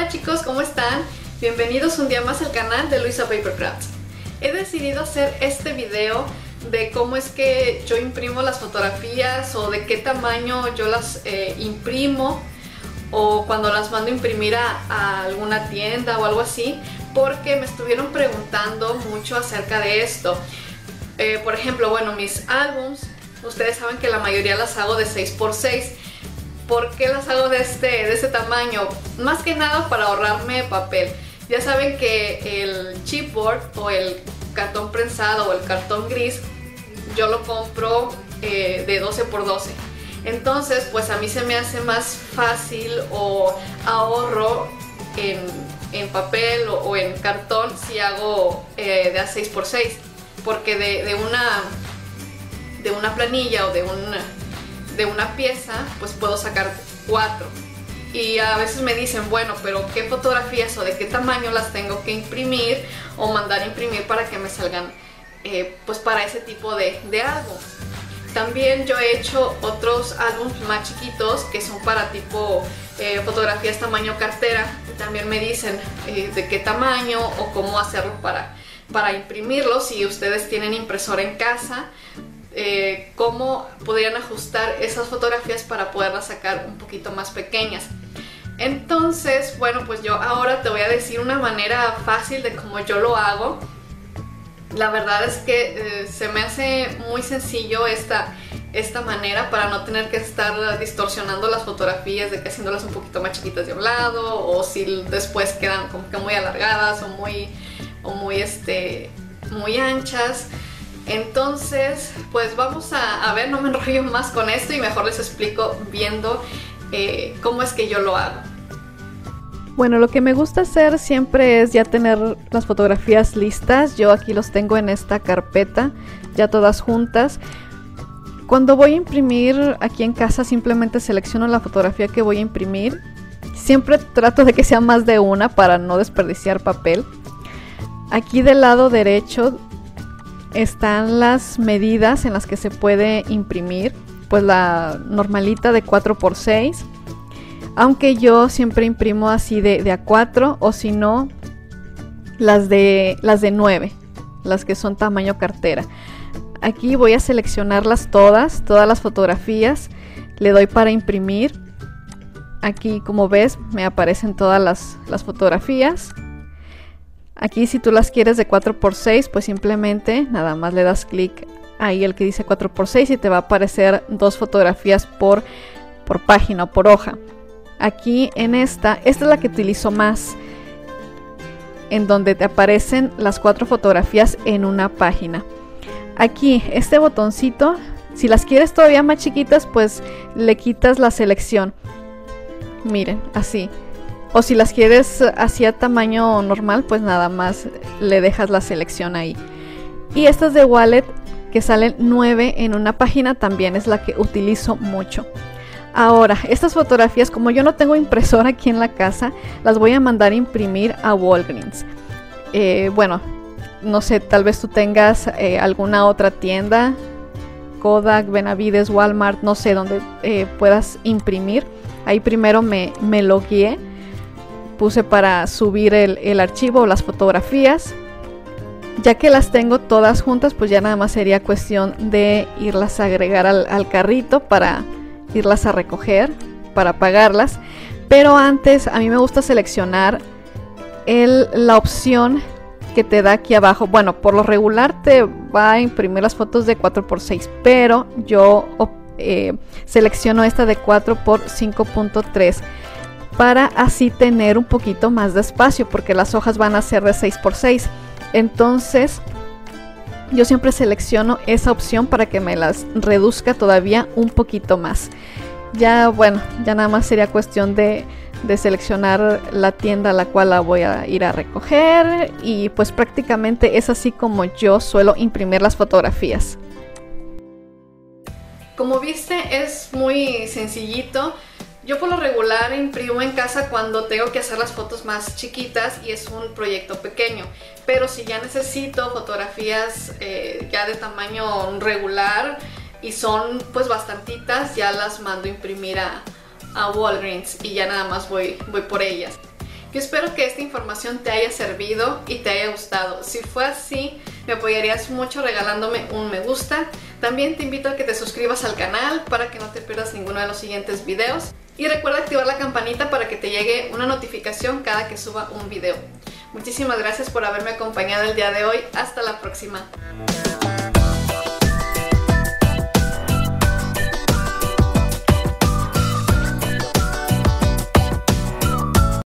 chicos, ¿cómo están? Bienvenidos un día más al canal de Luisa Paper Crafts. He decidido hacer este video de cómo es que yo imprimo las fotografías o de qué tamaño yo las imprimo o cuando las mando a imprimir a alguna tienda o algo así, porque me estuvieron preguntando mucho acerca de esto. Por ejemplo, bueno, mis álbums, ustedes saben que la mayoría las hago de 6x6. ¿Por qué las hago de este tamaño? Más que nada para ahorrarme papel. Ya saben que el chipboard o el cartón prensado o el cartón gris yo lo compro de 12x12. Entonces pues a mí se me hace más fácil o ahorro en papel o en cartón si hago de a 6x6, porque de una planilla o de una pieza pues puedo sacar 4. Y a veces me dicen, bueno, pero ¿qué fotografías o de qué tamaño las tengo que imprimir o mandar a imprimir para que me salgan pues para ese tipo de álbum? También yo he hecho otros álbumes más chiquitos que son para tipo fotografías tamaño cartera. También me dicen de qué tamaño o cómo hacerlo para imprimirlos. Si ustedes tienen impresora en casa, cómo podrían ajustar esas fotografías para poderlas sacar un poquito más pequeñas. Entonces, bueno, pues yo ahora te voy a decir una manera fácil de cómo yo lo hago. La verdad es que se me hace muy sencillo esta manera para no tener que estar distorsionando las fotografías, de que haciéndolas un poquito más chiquitas de un lado, o si después quedan como que muy alargadas o muy anchas. Entonces, pues vamos a ver, no me enrollo más con esto y mejor les explico viendo cómo es que yo lo hago. Bueno, lo que me gusta hacer siempre es ya tener las fotografías listas. Yo aquí los tengo en esta carpeta, ya todas juntas. Cuando voy a imprimir aquí en casa simplemente selecciono la fotografía que voy a imprimir. Siempre trato de que sea más de una para no desperdiciar papel. Aquí del lado derecho están las medidas en las que se puede imprimir, pues la normalita de 4x6, aunque yo siempre imprimo así de A4, o si no las de 9, las que son tamaño cartera. Aquí voy a seleccionarlas todas las fotografías, le doy para imprimir. Aquí, como ves, me aparecen todas las fotografías. Aquí, si tú las quieres de 4x6, pues simplemente nada más le das clic ahí el que dice 4x6 y te va a aparecer 2 fotografías por página o por hoja. Aquí en esta es la que utilizo más, en donde te aparecen las 4 fotografías en una página. Aquí, este botoncito, si las quieres todavía más chiquitas, pues le quitas la selección. Miren, así. O si las quieres así a tamaño normal, pues nada más le dejas la selección ahí. Y estas de Wallet, que salen 9 en una página, también es la que utilizo mucho. Ahora, estas fotografías, como yo no tengo impresora aquí en la casa, las voy a mandar a imprimir a Walgreens. Bueno, no sé, tal vez tú tengas alguna otra tienda, Kodak, Benavides, Walmart, no sé, donde puedas imprimir. Ahí primero me logueé. Puse para subir el archivo o las fotografías. Ya que las tengo todas juntas, pues ya nada más sería cuestión de irlas a agregar al carrito para irlas a recoger, para pagarlas. Pero antes a mí me gusta seleccionar la opción que te da aquí abajo. Bueno, por lo regular te va a imprimir las fotos de 4x6, pero yo selecciono esta de 4x5.3. para así tener un poquito más de espacio, porque las hojas van a ser de 6x6. Entonces yo siempre selecciono esa opción para que me las reduzca todavía un poquito más. Ya bueno, ya nada más sería cuestión de seleccionar la tienda a la cual la voy a ir a recoger, y pues prácticamente es así como yo suelo imprimir las fotografías. Como viste, es muy sencillito. Yo por lo regular imprimo en casa cuando tengo que hacer las fotos más chiquitas y es un proyecto pequeño. Pero si ya necesito fotografías ya de tamaño regular y son pues bastantitas, ya las mando a imprimir a Walgreens y ya nada más voy por ellas. Yo espero que esta información te haya servido y te haya gustado. Si fue así, me apoyarías mucho regalándome un me gusta. También te invito a que te suscribas al canal para que no te pierdas ninguno de los siguientes videos. Y recuerda activar la campanita para que te llegue una notificación cada que suba un video. Muchísimas gracias por haberme acompañado el día de hoy. Hasta la próxima.